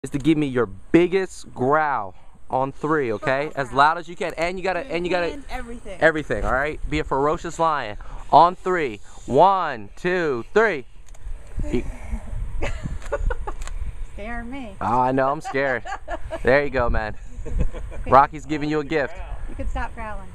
is to give me your biggest growl on 3, okay? As loud as you can. And you gotta everything, alright? Be a ferocious lion. On 3. 1, 2, 3. Scaring me. Oh, I know, I'm scared. There you go, man. Rocky's giving you a gift. You could stop growling.